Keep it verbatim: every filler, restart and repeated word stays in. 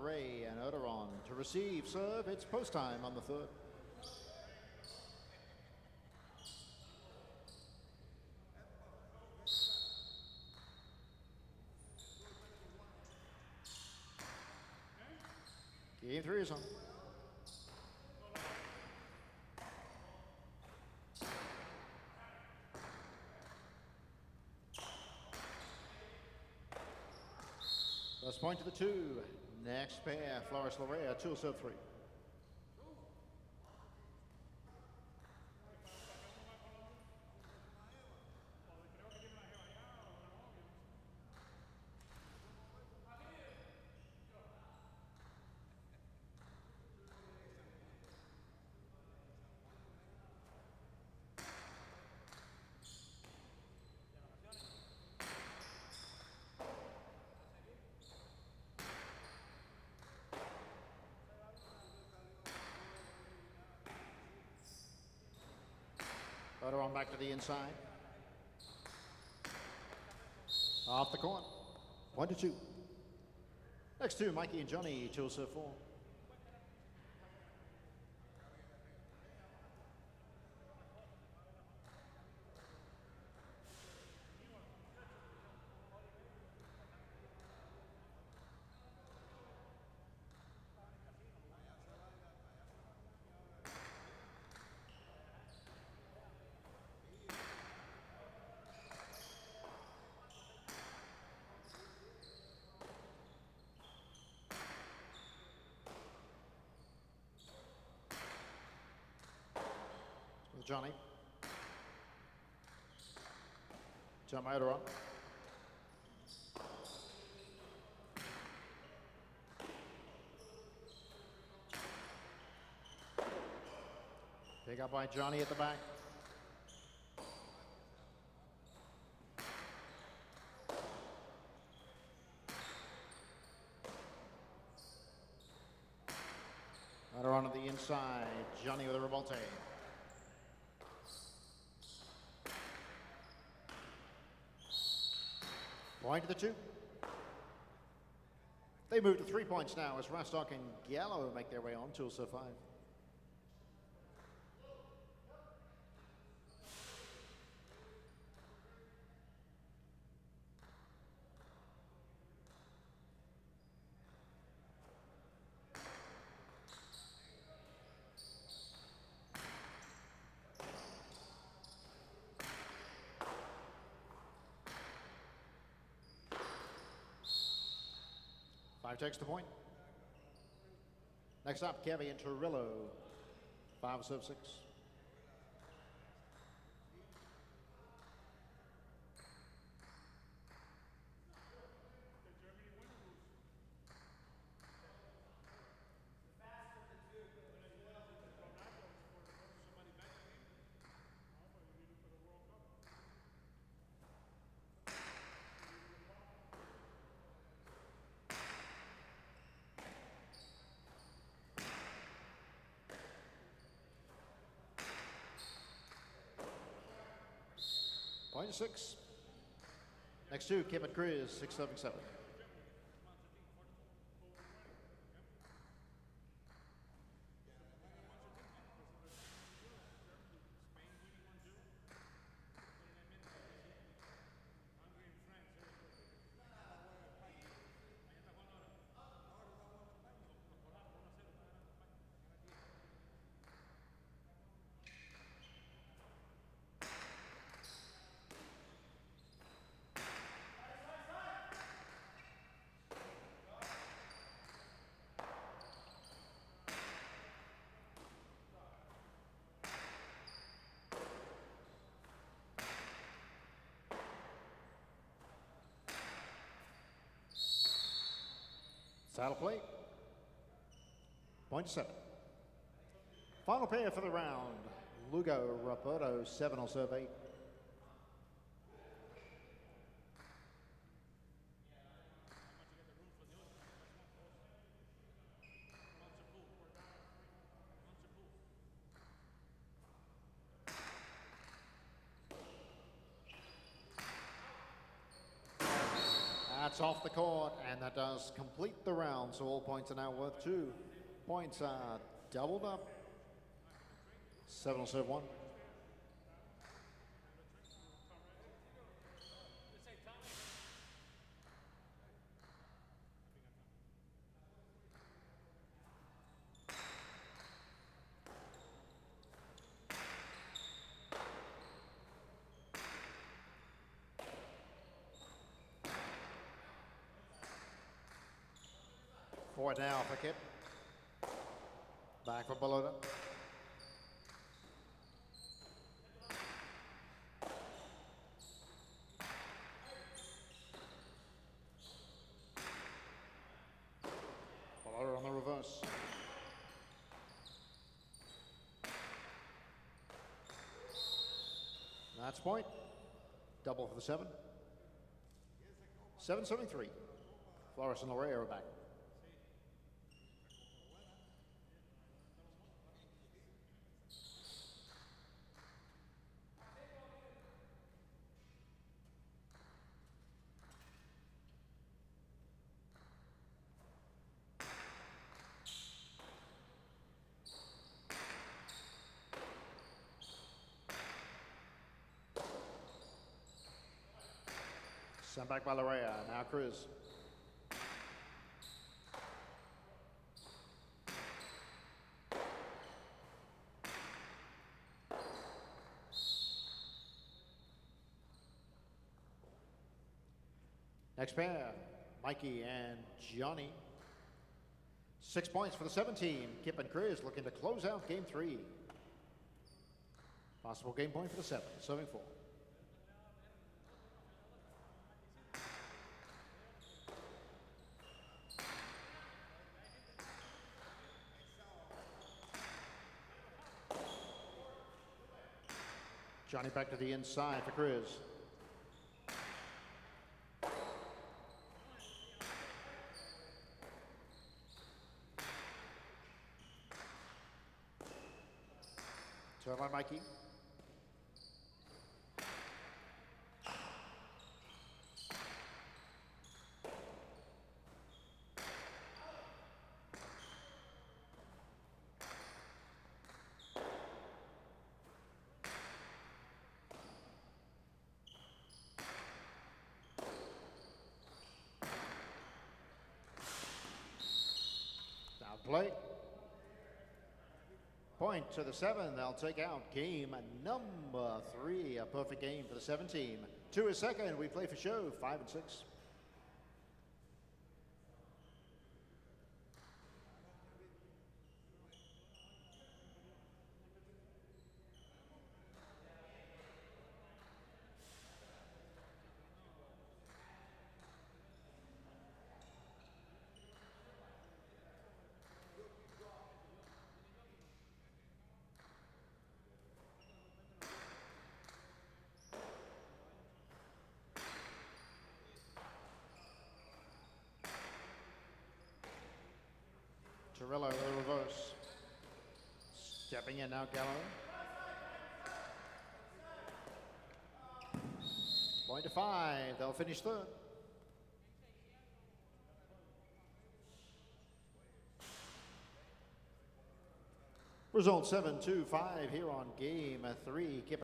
Ray and Oderon to receive serve. It's post time on the third. Game three is on. First point to the two. Next pair, Flores Larea, two serve three. Oderon back to the inside. Off the corner. One to two. Next two, Mikey and Johnny, two serve four. Johnny. John Oderon. Pick up by Johnny at the back. Oderon on the inside. Johnny with a revolte. Point to the two. They move to three points now as Rastock and Gallo make their way on to serve five. Five takes the point. Next up, Kevin Turillo, five serve six. Point six. Next two, Kevin Cruz, six, seven, seven. Saddle play. Point seven. Final pair for the round. Lugo Rapoto, seven will serve eight. That's off the court, and that does complete the round. So all points are now worth two. Points are doubled up. Seven will serve one. Forward now for Kip. Back for Balota. Balota on the reverse. That's point. Double for the seven. seven seventy-three. Flores and Lorea are back. Sent back by Lorea. Now Cruz. Next pair, Mikey and Johnny. Six points for the seventeen. Kip and Chris looking to close out game three. Possible game point for the seven, serving four. Johnny back to the inside for Chris. Turn by Mikey. Play. Point to the seven. They'll take out game number three. A perfect game for the seventeen. Two is second. We play for show. Five and six. Torello, the reverse. Stepping in now, Gallo. Point to five. They'll finish third. Result seven two five here on game three.